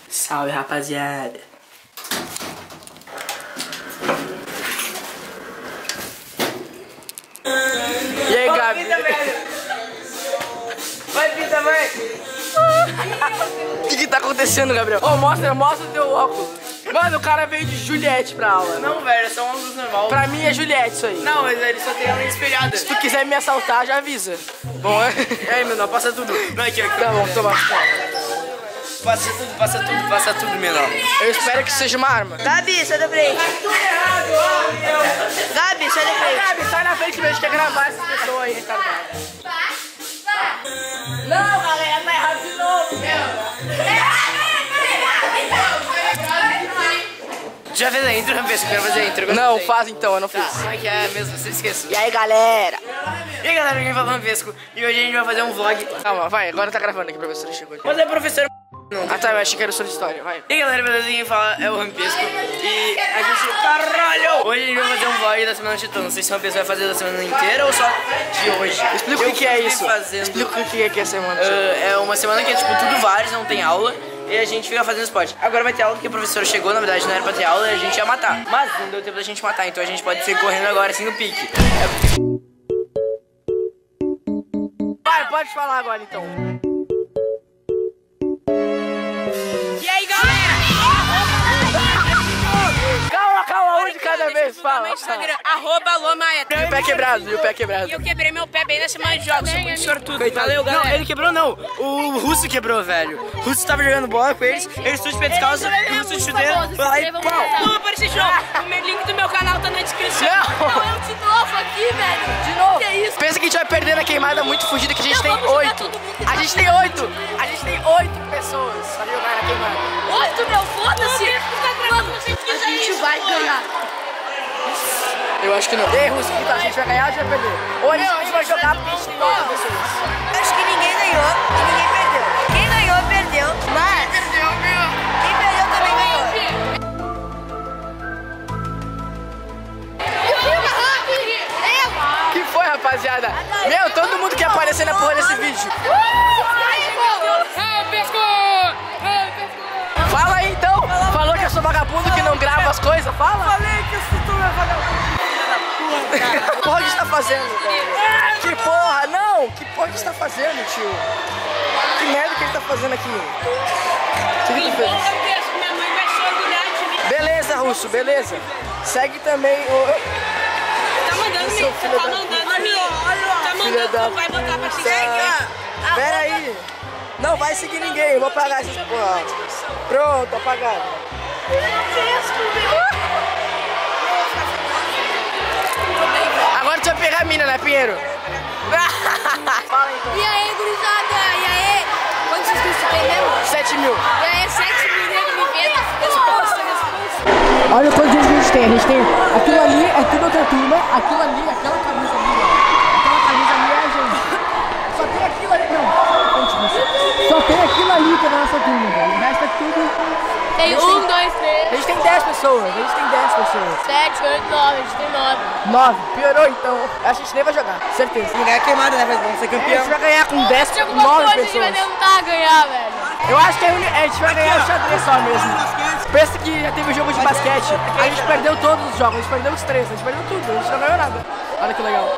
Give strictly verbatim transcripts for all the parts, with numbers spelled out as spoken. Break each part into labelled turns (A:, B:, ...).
A: Salve, rapaziada. E aí, Gabi? Vai, Pita, vai! O que que tá acontecendo, Gabriel? Ô, oh, mostra, mostra o teu óculos. Mano, o cara veio de Juliette pra aula.
B: Não, velho, é só um óculos normal.
A: Pra mim é Juliette isso aí.
B: Não, mas ele só tem uma espelhada.
A: Se tu quiser me assaltar, já avisa. Bom, é?
B: E aí, menor, passa tudo. Não, aqui, aqui.
A: Tá bom, toma.
B: Passa tudo, passa tudo, passa tudo, menor.
A: Eu espero que seja uma arma.
C: Gabi, sai da frente. Gabi, sai da frente.
A: Gabi, sai na frente mesmo, quer gravar essas pessoas aí, retardada. Não, galera, tá errado de novo, meu.
B: Já fez a intro, Rampesco? Quero fazer a intro.
A: Não, faz então, eu não fiz.
B: Tá, como é que é mesmo? Você esqueceu.
A: E aí, galera?
B: E aí, galera, quem fala Rampesco? E hoje a gente vai fazer um vlog.
A: Calma, vai, agora tá gravando aqui, o professor chegou aqui.
B: Mas é professor. Não.
A: Ah tá, eu achei que era sua história, vai.
B: E aí, galera, beleza? Quem fala é o Rampesco. E a gente... Caralho! Hoje a gente vai fazer um vlog da Semana Titã. Não sei se uma pessoa vai fazer da semana inteira ou só de hoje.
A: Explica o que, que é isso.
B: Fazendo...
A: Explica o que é que é a Semana
B: Titã. Uh, é uma semana que é tipo tudo vários, não tem aula. E a gente fica fazendo esporte. Agora vai ter aula porque a professora chegou, na verdade não era pra ter aula e a gente ia matar. Mas não deu tempo da gente matar, então a gente pode seguir correndo agora assim no pique. É...
A: Vai, pode falar agora então.
D: E aí, galera?
A: Calma, calma, um de cada vez, fala.
D: Meu Instagram, arroba Lomaeta.
A: E o pé quebrado, e o pé quebrado.
D: E eu quebrei meu pé bem na semana de jogos, sou muito sortudo.
B: Valeu, galera. Não, ele quebrou não. O Russo quebrou, velho. O Russo tava jogando bola com eles, eles tudo de pé descalço, e o Russo de chuteiro, foi lá e pau.
D: Vamos aparecer de novo. O link do meu canal tá na descrição.
A: Não.
D: Não, eu de novo aqui, velho.
A: De novo.
D: Que é isso?
A: Pensa que a gente vai perder na queimada muito fugida, que a gente tem oito. A gente tem oito. A gente tem oito pessoas pra jogar na queimada.
D: Oito, meu, foda-se. Mano, a gente vai ganhar.
A: Eu acho que não. E aí, Russo, que tá? A gente vai ganhar ou a gente vai perder? Ou a gente nem vai jogar porque a gente tem oito pessoas.
C: Acho que ninguém ganhou e ninguém perdeu. Quem ganhou, perdeu. Mas quem perdeu também ganhou.
A: Que foi, rapaziada? Meu, todo mundo quer aparecer na porra desse vídeo. Fala aí então. Falou que eu sou vagabundo, que não grava as coisas. Fala.
C: Falei que eu sou vagabundo.
A: Que porra que você tá fazendo, velho? Que porra? Não! Que porra que você tá fazendo, tio? Que merda que ele tá fazendo aqui? O que que tu fez?
D: Minha mãe vai se orgulhar de mim.
A: Beleza, Russo, beleza. Segue também o...
D: Tá mandando
A: Seu
D: mim,
A: filho
D: tá
A: da
D: mandando mim. Tá
A: Filha da
D: mandando, vai botar pra seguir.
A: Pera aí. Não vai seguir ninguém, eu vou apagar essas porra. Pronto, apagado. Agora tu vai pegar a mina, né, Pinheiro? Fala então.
D: E aí, gurizada? E aí? Quantos inscritos tem mesmo?
A: sete mil.
D: E aí, sete mil nego me vendo? Resposta, resposta.
A: Olha quantos dias a gente tem. A gente tem aquilo ali, é tudo outra turma. Aquilo ali, aquela camisa ali, ó. Aquela camisa ali é a gente. Só tem aquilo ali, não. Só tem aquilo ali que é da nossa turma, velho. O resto é tudo...
D: Tem um, dois, três.
A: A gente tem dez pessoas, a gente tem dez pessoas.
D: Sete, oito, nove, a gente tem nove.
A: nove. Piorou então. A gente nem vai jogar, certeza.
B: Se ganhar queimada, né? Vamos ser
A: A
B: campeão.
A: gente vai ganhar com dez,
D: Se alguma
A: nove
D: coisa a gente vai
A: pessoas.
D: tentar ganhar, velho.
A: Eu acho que a gente vai ganhar o xadrez só mesmo. Pensa que já teve jogo de basquete. A gente perdeu todos os jogos, a gente perdeu os três, a gente perdeu tudo, a gente não ganhou nada. Olha que legal.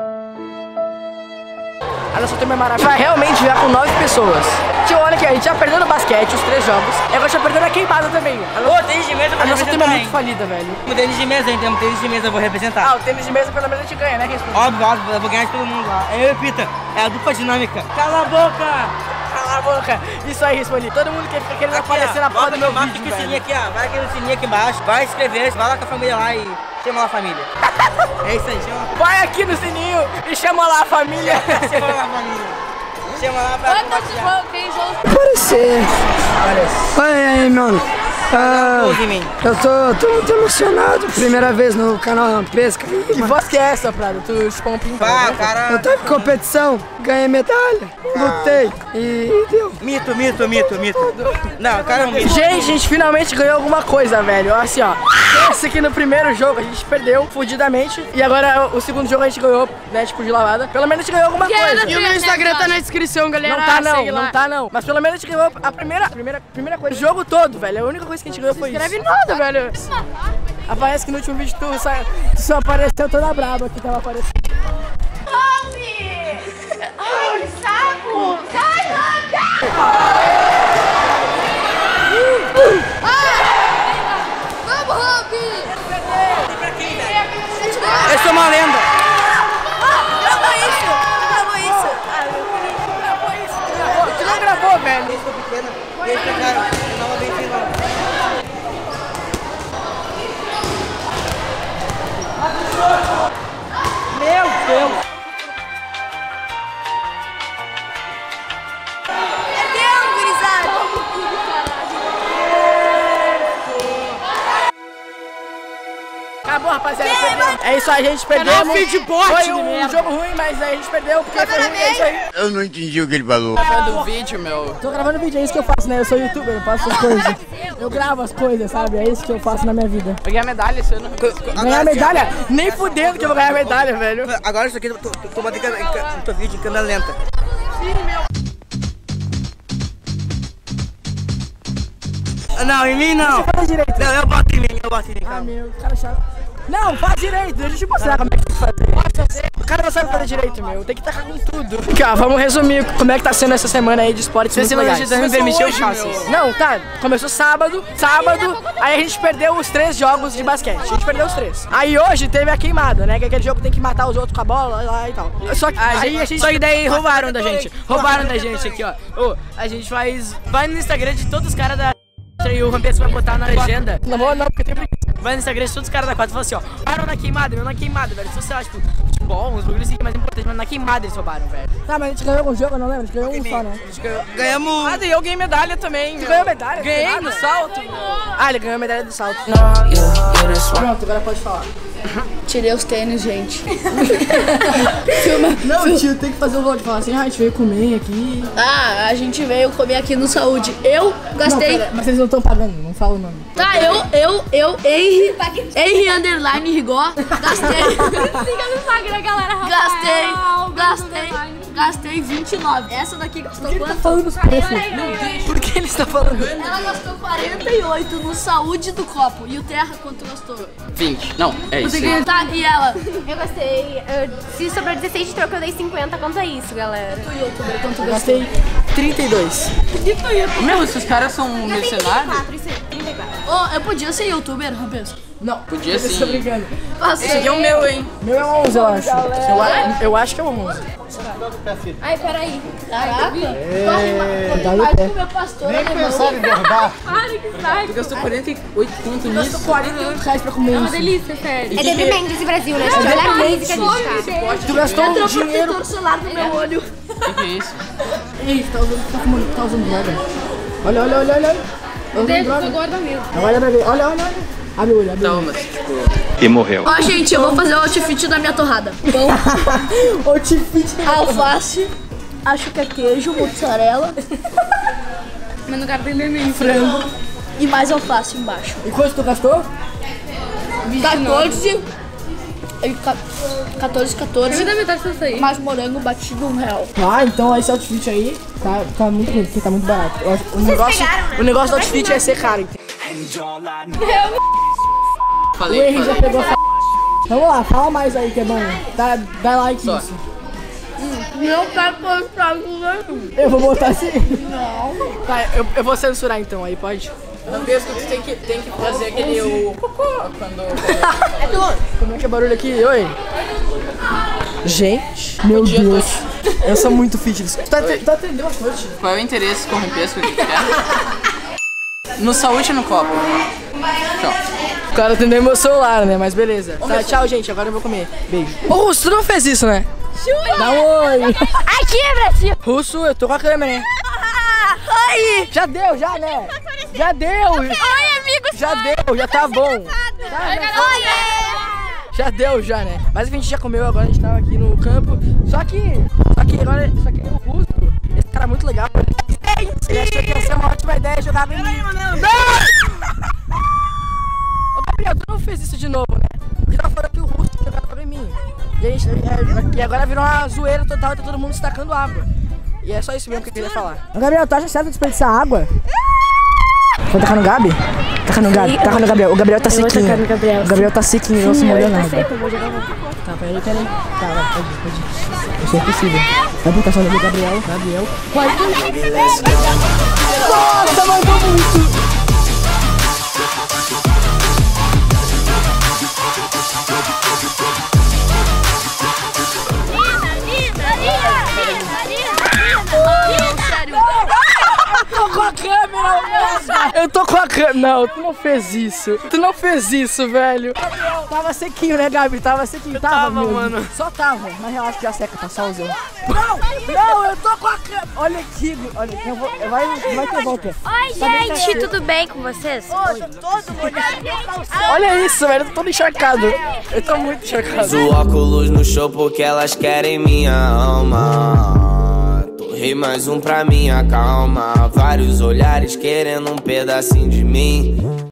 A: A nossa turma é maravilhosa. A gente vai realmente jogar com nove pessoas. Tio, olha aqui, a gente já perdeu no basquete os três jogos. E agora já perdeu na queimada também.
B: Ô, tênis de mesa eu
A: A
B: vou
A: nossa turma é
B: representar,
A: muito
B: hein?
A: falida, velho.
B: O tênis de mesa, hein? Temos tênis de mesa, eu vou representar.
A: Ah, o tênis de mesa pelo menos a gente ganha, né, Risco?
B: Óbvio, óbvio, eu vou ganhar de todo mundo lá. Eu e o Pita, é a dupla dinâmica. Cala a boca!
A: Cala a boca. Isso aí, Rismani. Todo mundo quer ficar querendo
B: Aqui,
A: aparecer
B: ó,
A: na porta
B: bota
A: do meu
B: aqui, bota
A: vídeo,
B: aqui o
A: velho.
B: sininho aqui, ó. Vai aqui no sininho aqui embaixo, vai inscrever, vai lá com a família lá e chama lá a família. É isso aí, chama.
A: Vai aqui no sininho e chama lá a família.
B: Chama lá a família. Chama lá pra compartilhar.
A: Aparecer.
E: Oi aí, mano. Ah,
B: Ouve em mim.
E: eu tô, tô muito emocionado. Primeira vez no canal Rampesca.
A: Que voz que é essa, Prado? Tu chupou um pinto?
B: Pá, cara.
E: Eu tava em competição, ganhei medalha, lutei e deu.
B: Mito, mito, mito, mito. Não, cara, é um mito.
A: Gente, a gente finalmente ganhou alguma coisa, velho. Olha assim, ó. Acontece que no primeiro jogo a gente perdeu fudidamente. E agora o segundo jogo a gente ganhou, né, tipo, de lavada. Pelo menos a gente ganhou alguma coisa.
D: E o meu Instagram tá na descrição, galera.
A: Não tá não, não tá não. Mas pelo menos a gente ganhou a primeira, primeira, primeira coisa. O jogo todo, velho. A única coisa que a gente ganhou foi isso.
D: Não escreve nada, velho.
A: Aparece que no último vídeo tu, sa... tu só apareceu toda braba que tava aparecendo.
C: Ai, que saco! Sai, Rob! Vamos, Rob!
A: Eu sou uma lenda.
C: Gravou isso! Gravou isso!
A: Tu não gravou, velho.
E: Eles pegaram, eu tava bem filmado.
A: Meu Deus.
C: Perdeu, gurizada!
A: Acabou, rapaziada. Perdeu. É isso aí, a gente perdeu.
D: Canal Feedbot,
A: Foi um
D: merda.
A: jogo ruim, mas aí a gente perdeu porque foi ruim. É isso aí.
F: Eu não entendi o que ele falou.
D: Do vídeo, meu.
A: Tô gravando vídeo, é isso que eu faço, né? Eu sou youtuber, eu faço essas coisas. Eu gravo as coisas, sabe? É isso que eu faço na minha vida.
D: Peguei a medalha esse ano.
A: Ganhar medalha? Nem fudendo que eu vou ganhar medalha, velho.
E: Agora isso aqui, eu tô, tô, tô batendo em ca- no teu vídeo em câmera lenta. Não, em mim não.
A: Faz direito.
E: Não, eu boto em mim, eu boto em mim,
A: Ah,
E: calma.
A: meu, cara chato. Não, faz direito, deixa eu te mostrar como é que tem que fazer. O cara não sabe fazer direito, meu. Tem que tacar com tudo. Aqui, ó, vamos resumir como é que tá sendo essa semana aí de esportes muito legais.
D: me permitiu, eu faço.
A: Não, tá. Começou sábado, sábado, aí a gente perdeu os três jogos de basquete. A gente perdeu os três. Aí hoje teve a queimada, né? Que é aquele jogo que tem que matar os outros com a bola lá e tal. Só que aí a gente...
D: Só que daí roubaram da gente. Roubaram da gente aqui, ó. Ô, a gente faz. Vai no Instagram de todos os caras da. E o Rampes vai botar na legenda.
A: Não vou não, porque tem preguiça.
D: Vai no Instagram de todos os caras da quadra e fala assim, ó. Param na queimada, meu, na queimada, velho. Se você acha, tipo, futebol, uns bagulhos assim que é mais importante, mas na queimada eles roubaram, velho.
A: Tá, mas a gente ganhou algum jogo, eu não lembro. A gente ganhou um só, né?
E: Ganhamos.
D: Ah, daí eu ganhei medalha também.
A: Tu ganhou medalha?
D: Ganhei
A: Nada.
D: no salto.
A: Ah, ele ganhou a medalha do salto. Pronto, agora pode falar.
G: Tirei os tênis, gente.
A: Não, tio, tem que fazer o vlog. Falar assim, ah, a gente veio comer aqui.
G: Ah, a gente veio comer aqui no Saúde. Eu gastei.
A: Não, pera, mas vocês não estão pagando, não fala o nome.
G: Tá, eu, eu, eu, Henry, Henry Underline Rigó, gastei.
D: Siga no Instagram, galera.
G: Gastei, gastei, gastei vinte e nove. Essa daqui gastou
A: Tá
G: quanto?
A: falando os preços.
D: Por que ele está falando?
G: Ela gastou quarenta e oito no Saúde do copo. E o Terra quanto gastou?
D: vinte. Não, é isso.
G: Tá, e ela?
H: Eu gostei. Eu- se sobrou dezesseis de troco, eu dei cinquenta. Quanto é isso, galera?
G: O youtuber, quanto gastou?
A: Gastei trinta e dois.
D: Meu, esses caras são mercenários?
H: trinta e quatro, isso aí, trinta e quatro.
G: Oh, eu podia ser youtuber, Rampes.
A: Não,
D: Podia sim.
A: tô brincando.
G: Passei.
D: Esse aqui é o meu, hein?
A: Meu é onze, eu acho. Eu, a- eu acho que é onze.
H: Ai, peraí.
G: Caraca. Corre, ma-
A: Dá
G: corre
A: no
G: mais
A: pé.
G: com o meu pastor alemão.
H: Pare que sai.
D: Tu gastou quarenta e oito conto nisso.
A: quarenta e oito reais pra comer isso.
H: Delícia, sério. É Debbie Mendes, Brasil, né? Gente, olha a música, gente.
A: Tu gastou um dinheiro.
G: Protetor solar no meu olho.
D: O que, que é isso?
A: Ih, tá usando, tá fumando, tá usando droga. Olha, olha, olha, olha. Tá usando droga.
H: Agora mesmo.
A: Olha pra ver, olha, olha, olha. Abre o olho, abre o
D: Não,
A: olho.
D: mas tipo.
F: E morreu.
G: Ó, gente, eu vou fazer o outfit da minha torrada. Pão,
A: Ô, Tifit.
G: alface, acho que é queijo, mozzarella
H: Mas no cara tem vermelho.
A: Frango.
G: e mais alface embaixo.
A: E quanto tu gastou?
G: quatorze. e ca- quatorze, quatorze.
H: da metade pra sair.
G: Mais morango batido um real.
A: Ah, então esse outfit aí tá, tá muito ruim, porque tá muito barato. Eu acho- O negócio, o negócio do outfit é ser caro. entendeu? O
D: Falei,
A: Henry já
D: falei.
A: pegou essa... Vamos lá, fala mais aí que é bom. Dá, dá like
D: Só.
A: nisso.
G: Não quero postar com
A: Eu vou botar assim. Não. Tá, eu, eu vou censurar então, aí pode?
D: Não penso que tu tem que, tem que fazer aquele o cocô quando.
A: Como é que é barulho aqui? Oi. Gente, meu
D: dia,
A: Deus. Eu sou muito fitness. Tu tá, tu tá atendendo a coach?
D: Qual é o interesse com o pesco que tu quer? No saúde ou no copo? Tchau.
A: O cara atendeu meu celular, né? Mas beleza. Tá, tchau, gente. Agora eu vou comer. Beijo. Ô, Russo, tu não fez isso, né? Dá um oi.
G: Aqui, Brasil!
A: Russo, eu tô com a câmera, né?
G: Oi!
A: Já deu, já, né? Já deu.
G: Oi, amigos!
A: Já deu, já tá bom. Tá, já,
G: Oi!
A: já deu, já, né? Mas enfim, a gente já comeu, agora a gente tava aqui no campo. Só que, só que agora, só que o Russo, esse cara é muito legal. Ele achou que ia ser uma ótima ideia jogar bem. Não! Ô, Gabriel, tu não fez Gente, é, e agora virou uma zoeira total, tá todo mundo destacando água. E é só isso mesmo que eu queria falar. Gabriel, tu acha certo desperdiçar água? Vai tacar no Gabi? Taca no Gabi, taca no Gabriel. O Gabriel tá sequinho. No Gabriel. O Gabriel tá sequinho, não se molhou nada. Tá, peraí, peraí. Tá, vai, pode ir, pode ir. Isso é possível. Vai botar só no Gabriel, Gabriel. Vai, nossa, mandou muito! Eu tô com a câmera, eu tô com a câmera. Não, tu não fez isso. Tu não fez isso, velho. Tava sequinho, né, Gabi? Tava sequinho. Tava, tava mano. Só tava. Mas relaxa que já seca, tá só usando. Não, não, eu tô com a câmera. Olha aqui, olha aqui. Eu vou, vai, vai ter volta.
H: Oi, gente, tudo bem com vocês?
C: Ô, tô todo molhado.
A: Olha isso, velho. Eu tô todo encharcado. Eu tô muito encharcado.
I: Uso óculos no show porque elas querem minha alma. Torrei mais um pra minha calma. Vários olhares querendo um pedacinho de mim.